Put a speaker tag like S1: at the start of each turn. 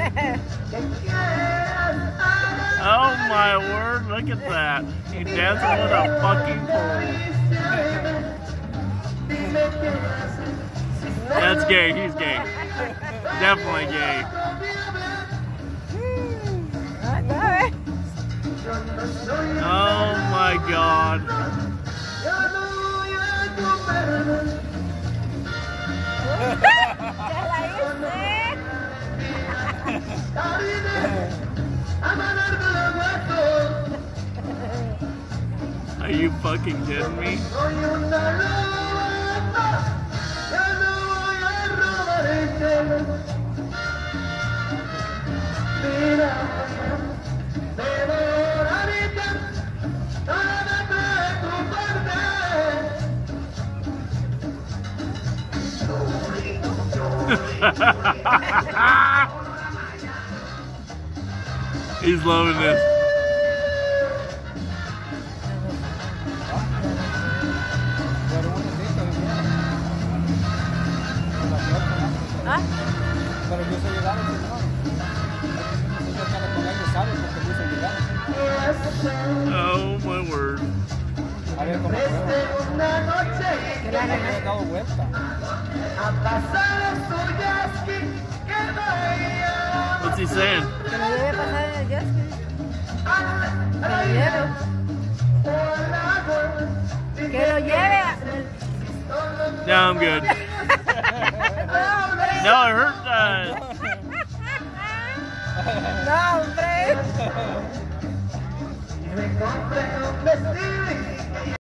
S1: Oh my word, look at that. He dancing with a fucking pole. That's gay, he's gay. Definitely gay. Oh my god. Are you fucking kidding me? He's loving this.
S2: ¿Ah?
S3: Pero yo soy llegar, señor.
S1: Oh my word.
S3: A ver cómo fue. Que le han dado vuelta.
S1: What's he saying?
S2: Que lo lleve a pasar en el jet ski. Que lo lleve. Que lo lleve.
S1: No, I'm good. No, it hurt.
S2: No, hombre.